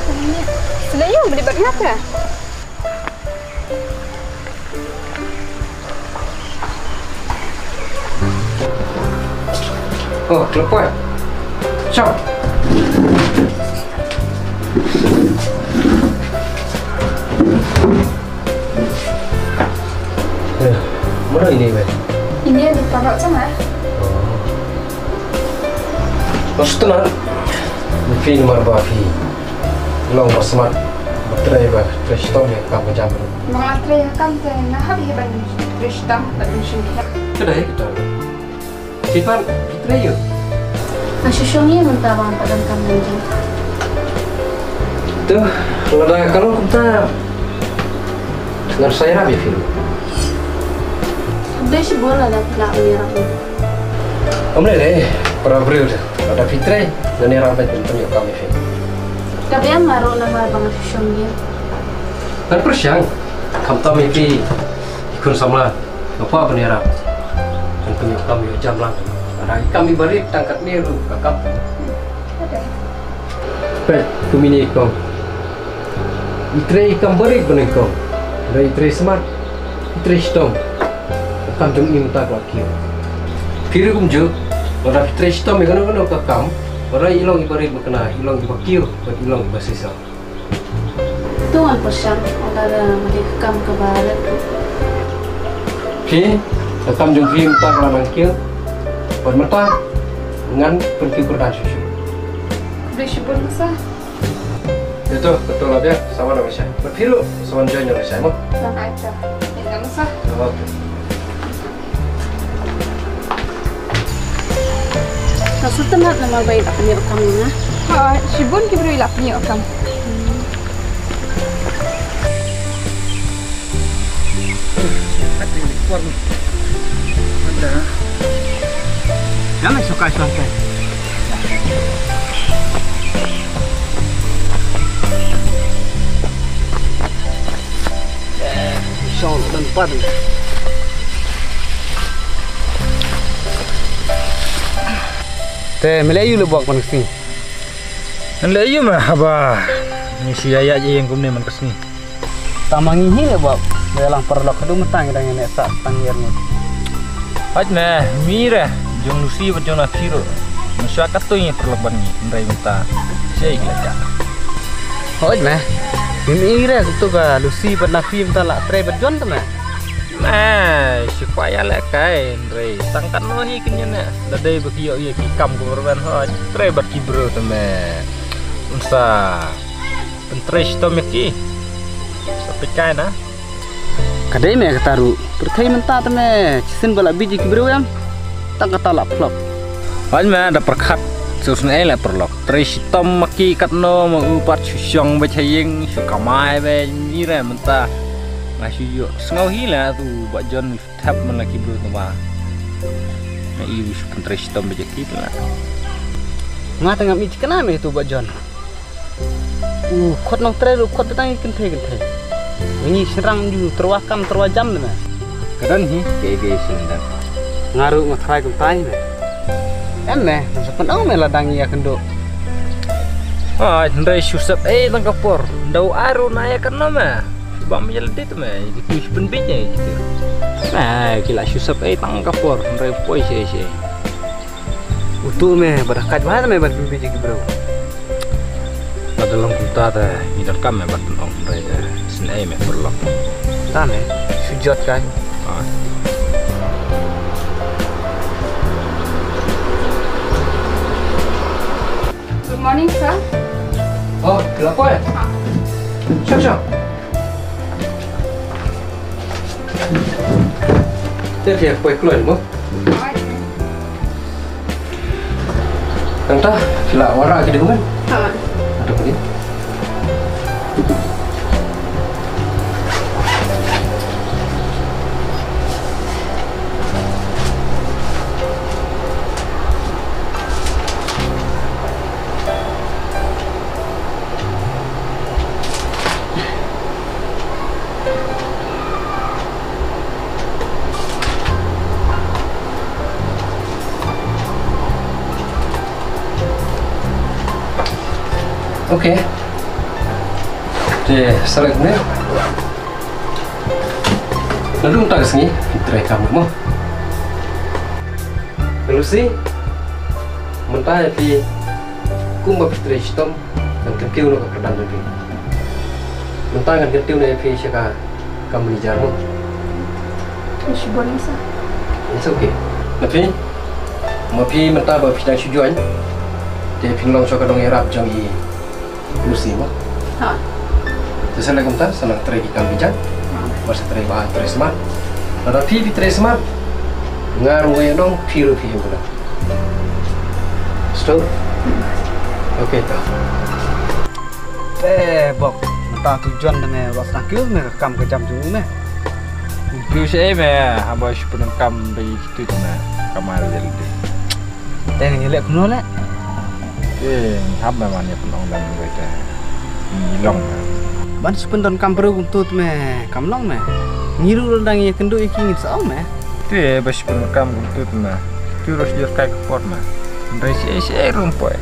Sebenarnya beli bagi apa? Oh, telepon. Ciao. Mana ini, Mbak? Ini ada taruh sama. Maksudnya, fi nomor bafi, long bersmat, berterai bah, teristong ya kamu jam. Mengatri kan nah habis ban rishtam ban shingkha. Sudah ya kita. Sifan, berterai yuk. Asyusyongnya mentabang padan kamu je. Tuh, kalau kita dengar saya rabi film. Udah sih bola dah pelak menyerang. Om lele, para bro, ada fitrai, dan yang rapat dan penyok kami film. Tapi yang maruk nama bang asyusyongnya. Dan persiang, kamu tahu mimpi ikut sama apa penyerap dan penyok kami jam lang. Ada kami balik tangkat niru kakap. Pet, kumini kong. Itre ikam balik benih kong. Ada itre smart, itre stong. Kam jung im tak lagi. Kiri kumju, ada itre stong yang kena kakam. Ada ilong ibari berkena, ilong ibakio, ilong ibasisa. Tuan persyang, ada mereka kam ke barat. Oke, kakam jung im tak lamang kio. Bermata dengan pergi berdan susu. Beli syukur masa. Itu betul lah dia sama dengan saya. Berfiru sama dengan saya mau. Nak aja. Ini masa. Oke. Maksud tenat nama baik tak penyeruk kamu nah. Shibun kibru ilap ni okam. Ada. Jangan suka santai. Sol dan padu. Teh, Melayu lebok man kesini. Melayu mah apa? Ni si ayah je yang kumne man kesini. Tamangi hi lebok. Dalam perlok kedu metang dengan nek sak tanggirnya. Haj mah mira jong lusi bat jong afiro. Masyarakat tu yang perlu bani ndai minta. Saya gila. Hoj mah. Ini ira tu ka lusi bat nafi minta la tre bat jon tu mah. Nah, supaya lek kae ndai tangkat no hi kenyana. Dadai bekiyo ye ki kam ko berban hoj. Tre bat ki bro tu mah. Unsa pentres to meki. Sampai kae na. Kadai me kataru. Perkai minta tu mah. Cisin bala biji ki bro yam. Tak kata la flop. Hoj mah ada perkat susna la perlok. Tres tom maki katno mengupat syong bacayeng sukamai be mira menta. Masih yo sengau hila tu bak jon tap melaki bro tu mah. Na iu pentres tom bacaki tu lah. Nga tengah mi kena me tu bak jon. Khot nok tre khot petang ikan the. Ini serang ju terwakam terwajam tu mah. Kadang hi ge sindan. Ngaruh ngatrai kumtai mah. Enne, sepenau me ladang ya kendo. Ah, ndai susap tang kapor. Dau aru naya kan nama. Bang menjeldi tu mah, itu penbijnya gitu. Nah, kila susap tang kapor. Ndai poi se. Utu me barakat mana me bat biji ki bro. Dalam kita teh, midal kam me bat tong ndai teh. Senai me perlok. Tane, sujud kan. Ah. Good morning, sir. Oh, kenapa ya? Siap. Dia kue keluar mu. Entah, sila warna lagi dengan. Ada ni. Oke. Salah ni. Lalu tak sengi, try kamu mo. Lalu sih, mentah tapi kumba try sistem dan ketiu nak kerdan lagi. Mentah kan ketiu ni tapi siapa kamu nijar mo. Terus boleh sah. It's okay. Tapi, mapi mentah berpindah tujuan. Dia pinlong so kadang Arab jangi Lucy mo. Ha. Sesalah kamu tak senang try kita bijak. Masa try bah try smart. Ada pi try smart. Ngaruh yang dong piru pula. Stop. Okay tak. Bok, entah tujuan dengan bos nakil dengan kam kejam jumlah meh. Kêu sẽ mà habis pun kam bagi itu tu na kamar jadi. Tengah ngelak kuno lah. Hab memang ni penong dan mereka long. Ban sepenton kam perlu untuk meh, kam long meh. Ngiru rendang yang kendu iking sao meh. Tu habis pun kam untuk na. Terus dia kai kupor mah. Resi rumput.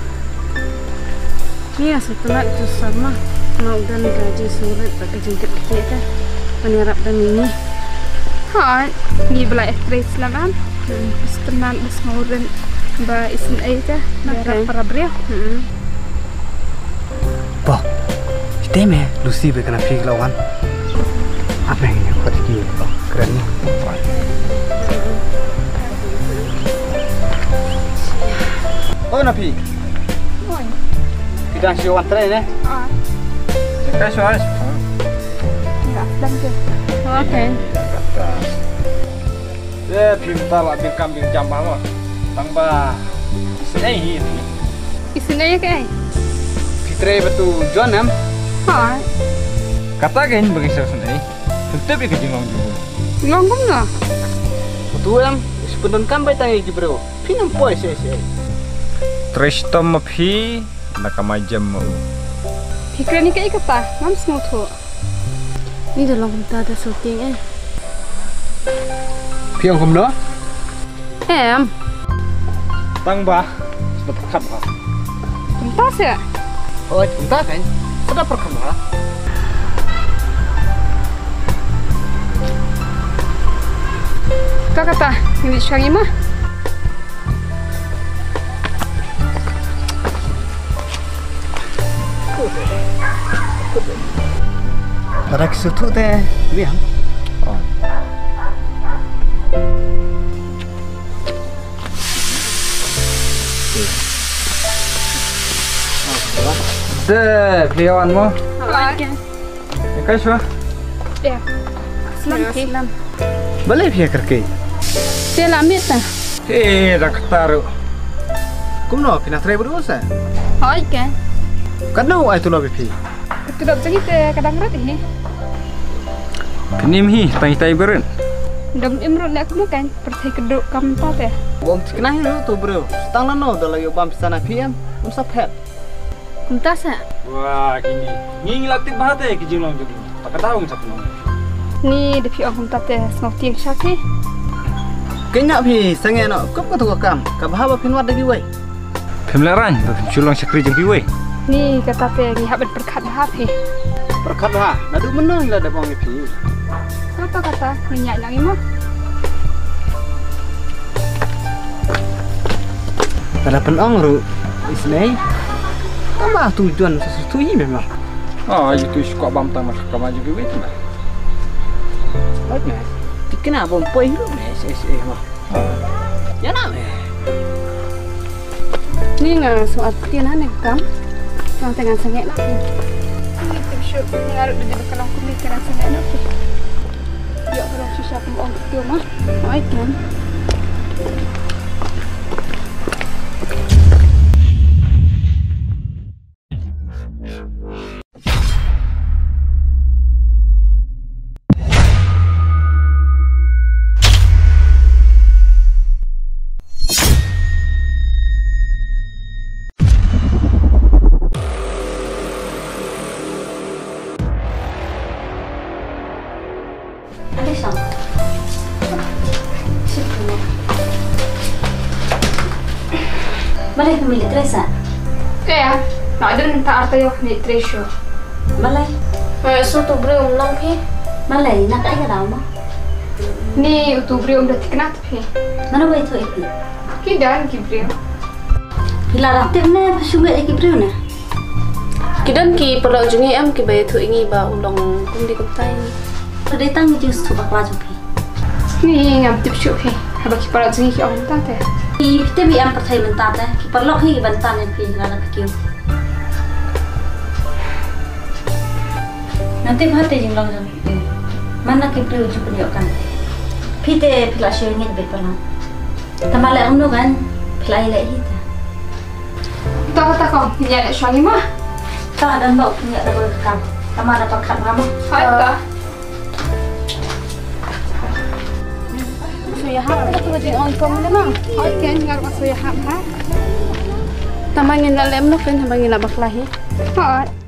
Ni setelah itu sama mau dan gaji surat pakai jengket kita penyerap dan ini. Ha, ni belai stres lah kan. Setelah besmauran ba isin aja nak para beliau. Bok, itu meh Lucy berkena pergi lawan. Apa yang nak buat ini? Keren ni. Oh Nabi. Oi. Kita si wan try ne. Ah, Kai soal. enggak sedang je. Okay. Pintar lah bin kambing jambang mah. Tambah ini. Isin aja ke? Fitre betul John am. Ha, Kata kan bagi saya sendiri. Tentu pergi jenglong juga. ngomong lah. Betul am. Sepenton kam baik tangi bro. Pinam poy se. Tres tom api nak majam mau. Fikir ni kayak kata, mam semua tu. Ni dalam kita ada syuting Piang kum do? Em. Tambah sebetul kat lah. Entah sih. Oh, entah kan? Sudah perkembangan. Kau kata, ini sekarang mah. Pada kesutu teh, biang. Peliawan mo. Okay. Kai soal. Ya. Selam. Boleh pihak kerke. Dia lamit dah. Dah ketaru. Kum no, pina try berdua sa. Hai kan? Kadang ai tu lo pipi. Tidak begitu kadang berat ini. Penim hi, tai beren. Dam imrun nak makan pergi keduk kamu tahu ya. Bom kenah ni tu bro. Setang no dah lagi bam sana PM. Usah pet. Entah sah. Wah, ini. Nging latih bahate ke jenglong juga. Tak tahu macam mana. Ni depi orang tahu ya, semua tiang syaki. Kenya pi sange no. Kop tu kam. Ka bahaba pinwat lagi wei. Pemelaran, julong sakri jengki we. Ni kata teh ni habis berkat hape. Perkat ha. Nadu menang lah dah bang pi. Apa kata minyak lagi mah? Kada penong ru. Isnei. Tambah tujuan sesuatu ini memang. Ah, itu suka bam tamak kamar juga we tu lah. Baik mas. Kena bom poi ru mes mah. Ya nak me. Ni nggak soal tianan yang kam. Yang tengah sengit lah. Ni tu syuk ngaruh di kalau aku mikir rasa nak. Ya kalau susah pun orang tu mah. Hai kan? Balai pemilik Teresa. Ya, nak ada minta arti yo ni treasure. Balai. So tu beri lang pi. Malay nak ay ka daw mo. Ni utubri udah tiknat phe. Mana ba ito ipi? Kidan kibri. Pila ratif na pasuga ay kibrio na. Kidan ki perlu jungi am ki bay tu ingi ba ulong kundi kutai. Pada tang jus tu bakla jupi. Ni ngam tip shu phe. Haba ki para jingi ki om ta te. Ki pite bi am pathai mentat na ki perlu hi bantan yang pi ngala pikiu. Nanti bahate jing long jam. Mana kibrio jupi kan. Pite pila shewingit bet pala. Tamala umno kan pila ila hita. Ito kata ko, niya na siya lima. Ta dan bau punya double kam. Tamara pakat mama. Hai ka. So ya ha tu jing on kom na ma. Hai ken ngar ko ya ha. Tamangin la lem no ken tamangin la baklahi. Hai.